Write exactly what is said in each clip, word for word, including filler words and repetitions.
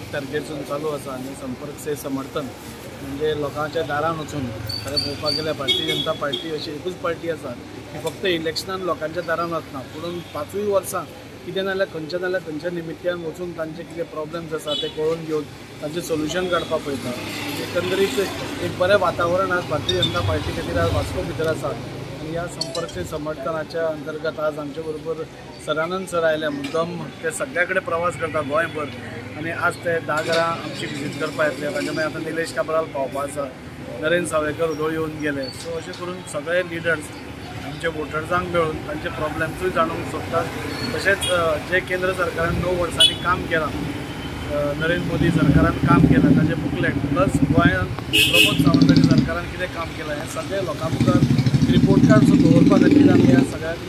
एक तारखेसून चालू आसा आनी संपर्क से समर्थन म्हणजे लोकांच्या दारान वचून खरें पळोवपाक गेल्यार भारतीय जनता पार्टी अशी एकूच पार्टी आसा की फक्त इलेक्शनान लोकांच्या दारान वचना पूण पांचूय वर्सां कितें नाल्यार खंयच्या नाल्यार खंयच्या निमित्यान वचून तांचे कितें प्रॉब्लेम्स आसा ते कळून घेवन तांचें सोल्युशन काडपाक पळयता। एकंदरीत एक बरें वातावरण आज भारतीय जनता पार्टी खातीर आज वास्को भितर आसा आनी ह्या संपर्क से समर्थनाच्या अंतर्गत आज आमचे बरोबर सदानंद सर आयले। मुद्दम ते सगळ्या कडेन प्रवास करता गोंयभर आनी आज ते धा घरां आमची विजीट करपाक येतले। ताचे मागीर आतां निलेश काब्राल पावपा आसा, नरेंद्र सावयकर उदोळ येवन गेले। सो अशें करून सगळे लिडर्स आमचे वोटर्सांक मेळून तांचे प्रॉब्लेम्सूय जाणूंक सोदतात। तशेंच जे केंद्र सरकारान णव वर्सांनी काम केलां, नरेंद्र मोदी सरकारान काम केलां ताचे बुकलेट प्लस गोंयांत प्रमोद सावंताच्या सरकारान कितें काम केलां हें सगळें लोकां मुखार रिपोर्ट कार्ड सुद्दां दवरपा खातीर आमी ह्या सगळ्यांक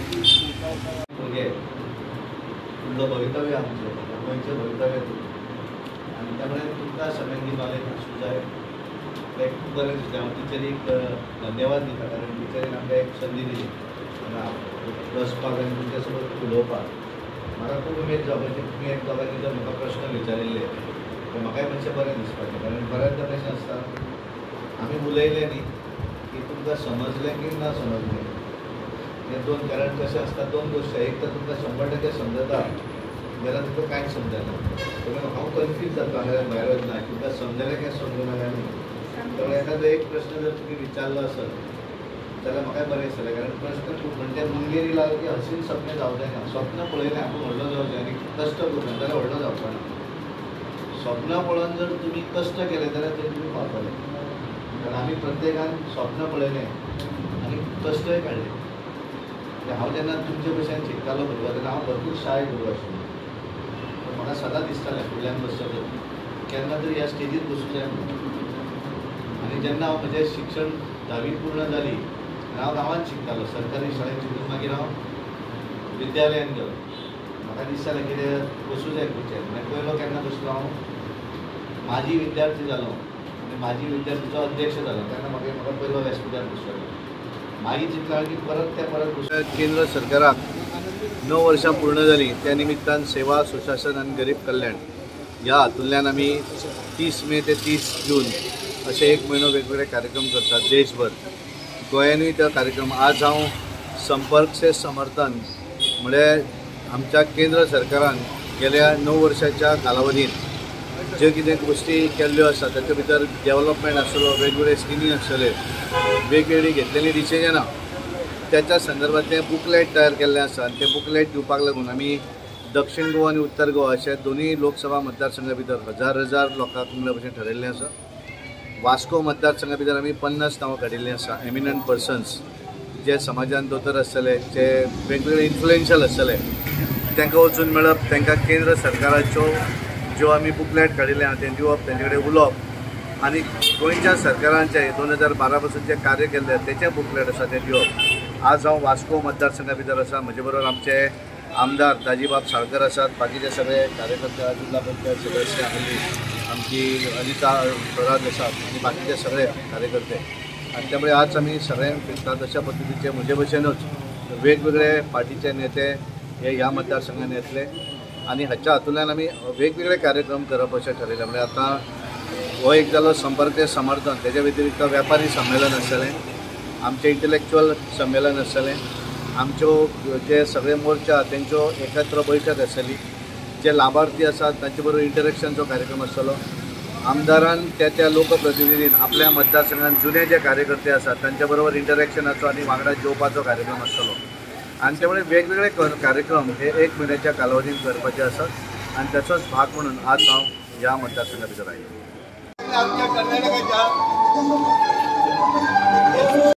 तुमचं भवितव्य आमचं गोंयचें भवितव्य आनी त्या मुळे तुमकां सगळ्यांनी नॉलेज आसूंक जाय। एक खूब बरें दिसलें। हांव टिचरीक धन्यवाद दिता कारण टिचरीन आमकां एक संदी दिली बसपाक आनी तुमचे सोबत उलोवपाक। म्हाका खूब उमेद जावपाची तुमी एक दोगांनी जर म्हाका प्रश्न विचारिल्ले तर म्हाकाय मातशें बरें दिसपाचें कारण बऱ्याचदा कशें आसता आमी उलयलें न्ही की तुमकां समजलें की ना समजलें हे दोन कारण कशें आसता दोन गोश्टी एक तर तुमकां शंबर टक्के समजता जाल्यार तुमकां कांयच समजना पूण हांव कन्फ्यूज जाता जाल्यार भायर वचना तुमकां समजलें काय समजना काय न्ही। तर एखादो एक प्रश्न जर तुम्ही विचारलो आसत जाल्यार म्हाकाय बरें दिसतलें कारण प्रश्न खूब म्हणजे मुंगेरी लागलो की हसीन सपने जावं जायना। स्वप्न पळयलें आपूण व्हडलो जावं जाय आनी कश्ट करून जाल्यार व्हडलो जावपा ना। स्वप्न पळोवन जर तुमी कश्ट केले जाल्यार थंय तुमी पावतले कारण आमी प्रत्येकान स्वप्न पळयलें आनी कश्टय काडले। हांव जेन्ना तुमचे भशेन शिकतालो भुरगो तेन्ना हांव भरपूर शाळेत भुरगो आशिल्लो पूण म्हाका सदांच दिसतालें फुडल्यान बसतलो केन्ना तरी ह्या स्टेजीर बसूं जाय म्हणून। आनी जेन्ना हांव म्हजें शिक्षण धावी पूर्ण जाली आनी हांव गांवांत शिकतालो सरकारी शाळेंत शिकून मागीर हांव विद्यालयान गेलो म्हाका दिसतालें कितें बसूं जाय खुर्चेर मागीर पयलो केन्ना बसलो हांव माजी विद्यार्थी जालो आनी माजी विद्यार्थीचो अध्यक्ष जालो तेन्ना म्हाका म्हाका पयलो व्यासपीठार बसलो मागीर चिंतलें की परत त्या परत बसून केंद्र सरकाराक णव वर्सां पूर्ण जाली त्या निमित्तान सेवा सुशासन आनी गरीब कल्याण ह्या हातूंतल्यान आमी तीस मे ते तीस जून असे एक म्हयनो वेगवेगळे कार्यक्रम करतात देशभर। गोंयानूय तो कार्यक्रम आज हांव संपर्क से समर्थन म्हणजे आमच्या केंद्र सरकारान गेल्या णव वर्साच्या कालावधीन ज्यो कितें गोश्टी केल्ल्यो आसा ताचे भितर डेव्हलपमेंट आसलो, वेगवेगळे स्किमी आसतले, वेगवेगळी घेतलेली डिसिजनां त्याच्या संदर्भांतलें बुकलेट तयार केल्लें आसा आनी तें बुकलेट दिवपाक लागून आमी दक्षिण गोवा आनी उत्तर गोवा अशे दोनूय लोकसभा मतदारसंघा भितर हजार हजार लोकांक म्हणल्या भशेन ठरयल्लें आसा। वास्को मतदारसंघा भितर आमी पन्नास नांवां काडिल्लीं आसा एमिनंट पर्सन्स जे समाजान दोतोर आसतले जे वेगवेगळे इन्फ्लुएन्शियल आसतले तांकां वचून मेळप तांकां केंद्र सरकाराच्यो ज्यो आमी बुकलेट काडिल्ले आहा तें दिवप तेंचे कडेन उलोवप आनी गोंयच्या सरकारांचे दोन हजार बारा पासून जे कार्य केल्ले तेचें बुकलेट आसा तें दिवप। आज हांव वास्को मतदारसंघा भितर आसा म्हजे बरोबर आमचे आमदार दाजीबाब साळकर आसात, बाकीचे सगळे कार्यकर्ते जिल्हा पंचायत सदस्य आमची आमची अनिता स्वराज आसात आनी बाकीचे सगळे कार्यकर्ते आनी त्यामुळे आज आमी सगळ्यांक फिरतात अशा पद्दतीचे म्हजे भशेनूच वेगवेगळे पार्टीचे नेते हे ह्या मतदारसंघान येतले आनी हाच्या हातूंतल्यान आमी वेगवेगळे कार्यक्रम करप अशें ठरयलें। म्हणजे आतां हो एक जालो संपर्क समर्थन तेजे व्यतिरिक्त व्यापारी संमेलन आसतलें, आमचें इंटलेक्च्युअल संमेलन आसतलें, आमच्यो जे सगळे मोर्चा तेंच्यो एकत्र बैठक आसतली, जे लाभार्थी आसात तांचे बरोबर इंटरेक्शनचो कार्यक्रम आसतलो, आमदारान त्या त्या लोकप्रतिनिधीन आपल्या मतदारसंघात जुने जे कार्यकर्ते आसात तांच्या बरोबर इंटरेक्शनाचो आनी वांगडा जेवपाचो कार्यक्रम आसतलो आनी त्यामुळे वेगवेगळे कार्यक्रम हे एक म्हयन्याच्या कालावधीन करपाचे आसात आनी ताचोच भाग म्हणून आज हांव ह्या मतदारसंघा भितर आयिल्लो।